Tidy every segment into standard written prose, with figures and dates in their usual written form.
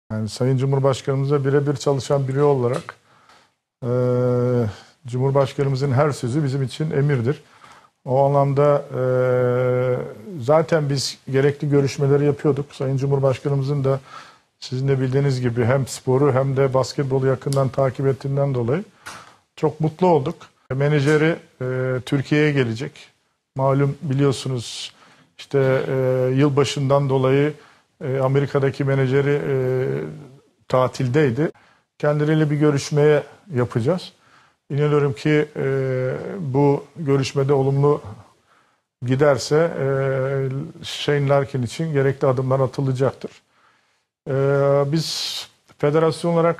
Yani Sayın Cumhurbaşkanımıza birebir çalışan biri olarak Cumhurbaşkanımızın her sözü bizim için emirdir. O anlamda zaten biz gerekli görüşmeleri yapıyorduk. Sayın Cumhurbaşkanımızın da sizin de bildiğiniz gibi hem sporu hem de basketbolu yakından takip ettiğinden dolayı çok mutlu olduk. Menajeri Türkiye'ye gelecek. Malum biliyorsunuz işte yılbaşından dolayı Amerika'daki menajeri tatildeydi. Kendileriyle bir görüşmeye yapacağız. İnanıyorum ki bu görüşmede olumlu giderse Shane Larkin için gerekli adımlar atılacaktır. Biz federasyon olarak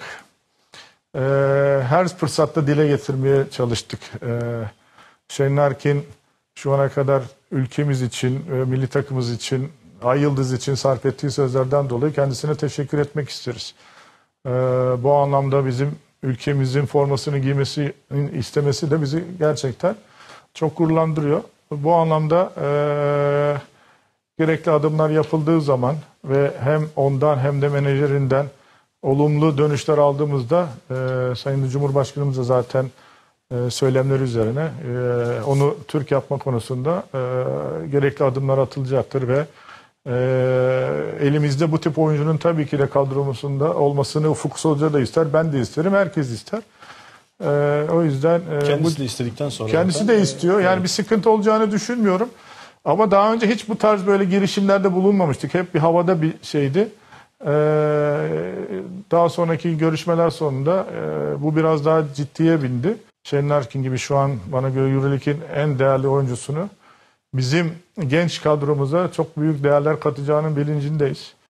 her fırsatta dile getirmeye çalıştık. Shane Larkin şu ana kadar ülkemiz için, milli takımımız için, Ay Yıldız için sarf ettiği sözlerden dolayı kendisine teşekkür etmek isteriz. Bu anlamda bizim ülkemizin formasını giymesi istemesi de bizi gerçekten çok gururlandırıyor. Bu anlamda gerekli adımlar yapıldığı zaman ve hem ondan hem de menajerinden olumlu dönüşler aldığımızda Sayın Cumhurbaşkanımız da zaten söylemleri üzerine onu Türk yapma konusunda gerekli adımlar atılacaktır ve elimizde bu tip oyuncunun tabii ki de kadromuzda olmasını Ufuk Hoca da ister, ben de isterim, herkes ister. O yüzden kendisi de istedikten sonra kendisi de istiyor. Yani evet, bir sıkıntı olacağını düşünmüyorum. Ama daha önce hiç bu tarz böyle girişimlerde bulunmamıştık. Hep bir havada bir şeydi. Daha sonraki görüşmeler sonunda bu biraz daha ciddiye bindi. Shane Larkin gibi şu an bana göre EuroLeague'in en değerli oyuncusunu bizim genç kadromuza çok büyük değerler katacağının bilincindeyiz.